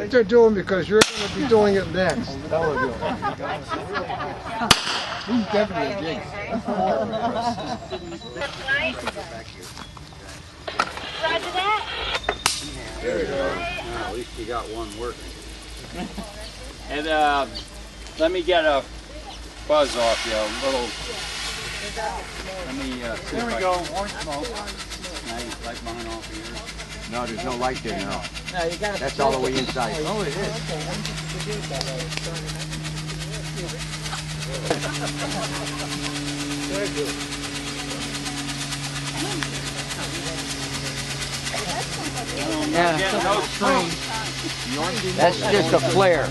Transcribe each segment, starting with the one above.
what they're doing because you're going to be doing it next. He's definitely a jig. Roger that. There you go. At least you got one working. And let me get a buzz off you, a little. Let me. There we go. More smoke. Now you light mine off here. No, there's no light there now. No, you got. That's all the way inside. Oh, it is. Very good. Yeah. No string. That's just a flare.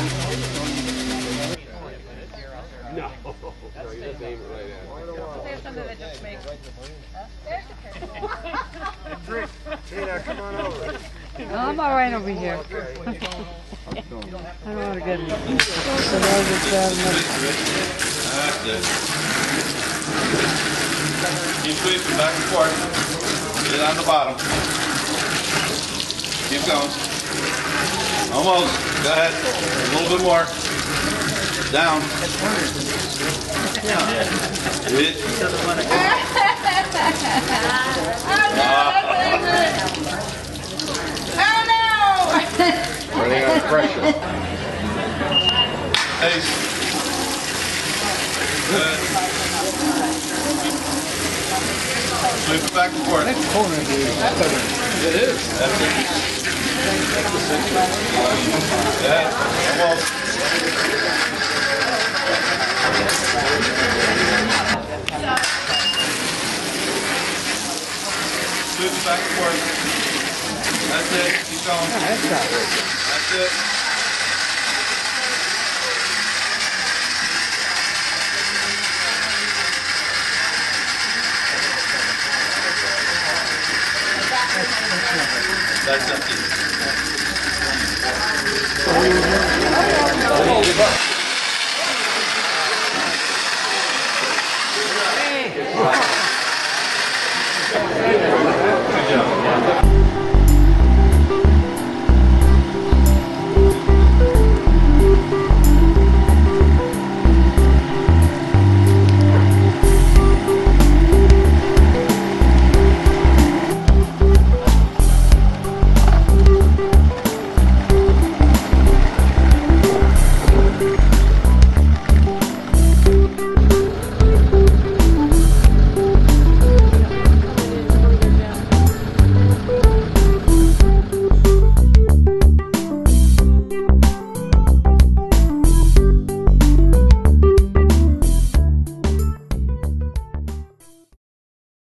No. You just aim it right at it. There's something that just makes. Tina, come on over. No, I'm all right over here. I don't want to get in. That's it. Keep sweeping back and forth. Get on the bottom. Keep going. Almost. Go ahead. A little bit more. Down. Hit. Running out of pressure. Ace. Good. Sweep it back and forth. It is. That's it. Yeah. Almost. Sweep it back and forth. That's it. Keep going. That's not working. That's it. That's empty.